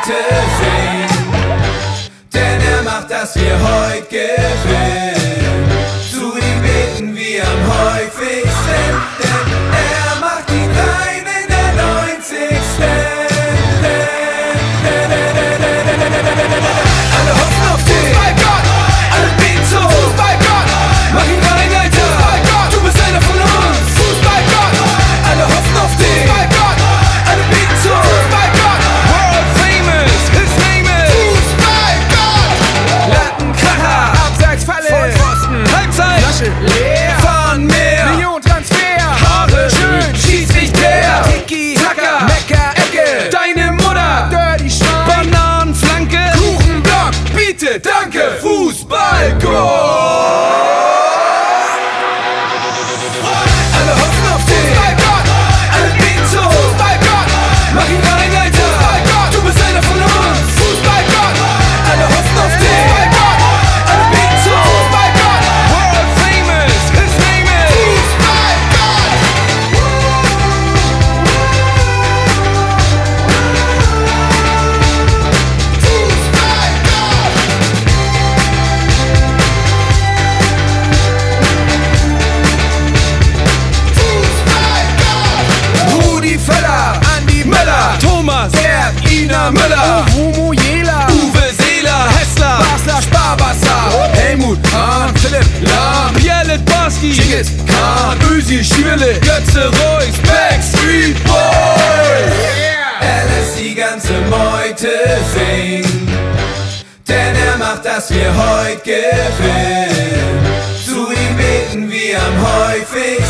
heute singen, denn er macht, dass wir heute gewinnen. Zu ihm beten wir am häufigsten, denn er macht die Kleinen in der 90. Alle hoffen auf dich, Fußballgott, alle beten so, Fußballgott, mach ihn rein, Alter, Fußballgott, du bist einer von uns, Fußballgott, alle hoffen auf dich, Fußballgott, alle beten so, Fußballgott, world famous, his name is Fußballgott. Lattenkracher, Abseitsfalle, Vollpfosten, Halbzeit, Flasche leer, fahren mehr, Million Transfer, Haare schön, Schiedsrichter, Tiki, Taka, Mecker, Ecke, deine Mutter, Dirty Schwein, Bananenflanke, Kuchenblock, bitte, danke, Fußballgott. Alle hoffen auf dich, Fußballgott, alle beten so, Fußballgott, mach ihn rein, Alter, Fußballgott, du bist einer von uns, Fußballgott, alle hoffen auf dich, Fußballgott, alle beten so, Fußballgott, world famous, his name is Fußballgott. Rudi Völler, Andi Möller, Thomas, Gerd, Ina Müller, Rumo Jela, Uwe Seeler, Hessler, Basler, Sparwasser, Helmut, Hahn, Philipp, Lahm, Pierre Littbarski, Genghis Khan, Özil, Schürle, Götze, Reus, Backstreet Boys. Er lässt die ganze Meute singen, denn er macht, dass wir heute gewinnen. Zu ihm beten wir am häufigsten.